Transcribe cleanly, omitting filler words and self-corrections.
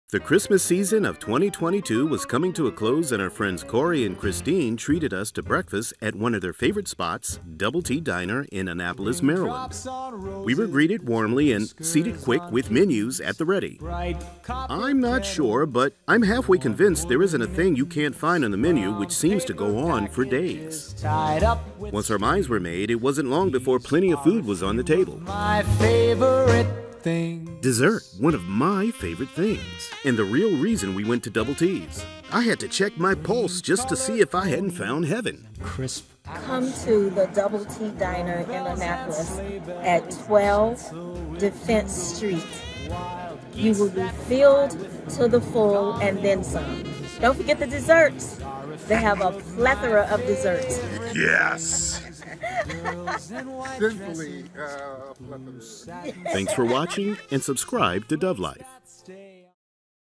The Christmas season of 2022 was coming to a close, and our friends Corey and Christine treated us to breakfast at one of their favorite spots, Double T Diner in Annapolis, Maryland. We were greeted warmly and seated quick with menus at the ready. I'm not sure, but I'm halfway convinced there isn't a thing you can't find on the menu, which seems to go on for days. Once our minds were made, it wasn't long before plenty of food was on the table. My favorite thing. Dessert, one of my favorite things, and the real reason we went to Double T's. I had to check my pulse just to see if I hadn't found heaven. Crisp. Come to the Double T Diner in Annapolis at 12 Defense Street. You will be filled to the full and then some. Don't forget the desserts. They have a plethora of desserts. Yes! Simply, Thanks for watching and subscribe to Dove Life.